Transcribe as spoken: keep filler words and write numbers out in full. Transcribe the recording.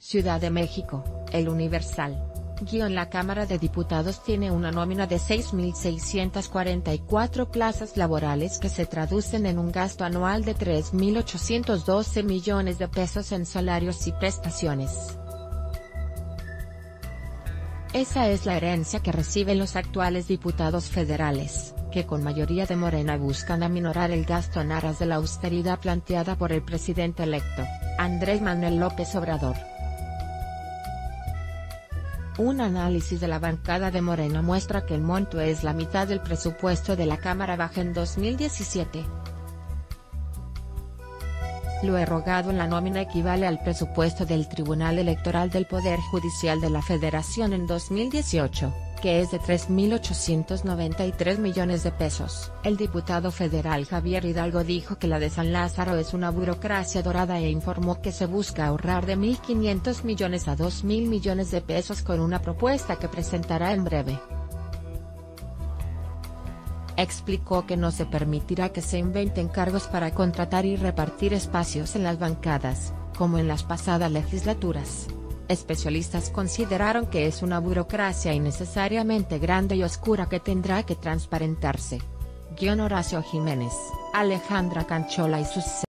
Ciudad de México, El Universal. Guión La Cámara de Diputados tiene una nómina de seis mil seiscientas cuarenta y cuatro plazas laborales que se traducen en un gasto anual de tres mil ochocientos doce millones de pesos en salarios y prestaciones. Esa es la herencia que reciben los actuales diputados federales, que con mayoría de Morena buscan aminorar el gasto en aras de la austeridad planteada por el presidente electo, Andrés Manuel López Obrador. Un análisis de la bancada de Morena muestra que el monto es la mitad del presupuesto de la Cámara Baja en dos mil diecisiete. Lo erogado en la nómina equivale al presupuesto del Tribunal Electoral del Poder Judicial de la Federación en dos mil dieciocho, que es de tres mil ochocientos noventa y tres millones de pesos. El diputado federal Javier Hidalgo dijo que la de San Lázaro es una burocracia dorada e informó que se busca ahorrar de mil quinientos millones a dos mil millones de pesos con una propuesta que presentará en breve. Explicó que no se permitirá que se inventen cargos para contratar y repartir espacios en las bancadas, como en las pasadas legislaturas. Especialistas consideraron que es una burocracia innecesariamente grande y oscura que tendrá que transparentarse. Guión Horacio Jiménez, Alejandra Canchola y sus